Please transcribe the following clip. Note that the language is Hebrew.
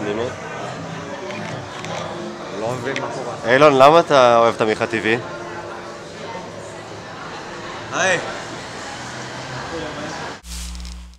באמת? לא מבין מה קורה. אילון, למה אתה אוהב את עמיחת טבעי? היי!